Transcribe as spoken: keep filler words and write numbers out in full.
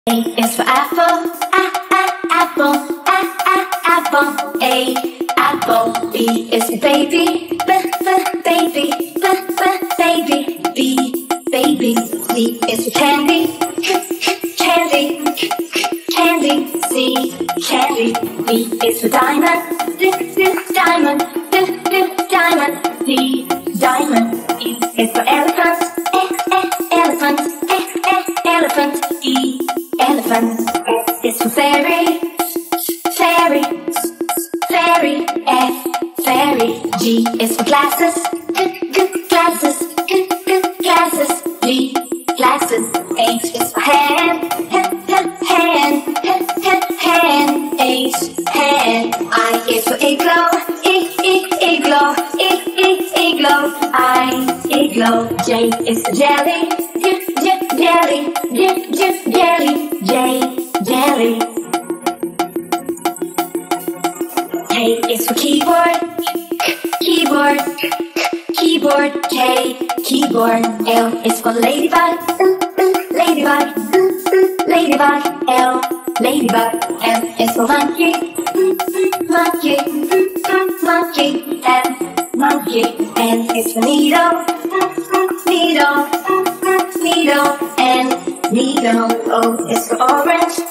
A is for apple, a, a, apple, a, a, apple. A, apple. B is for baby, b, b, baby, b, b, baby. B, baby. C is for candy, candy, candy. C, candy. D is for diamond, d, d, diamond, d, d, diamond. D, diamond. E is for elephant, e, e, elephant, e, e, elephant. E, elephant. F is for fairy, fairy, fairy. F, fairy. G is for glasses, g, g, glasses, g, g, glasses. G, glasses. H is for hand, h, h, hand, h, h, hand. H, hand. I is for igloo, I, I, igloo, I, I, igloo. I, igloo. J is for jelly, j, j, jelly, j, j, jelly. J, jelly. K is for keyboard, keyboard, keyboard. K, keyboard. L is for ladybug, ladybug, ladybug. L, ladybug. M is for monkey, monkey, monkey. M, monkey. N is for needle, needle, needle. N, needle. O is for orange,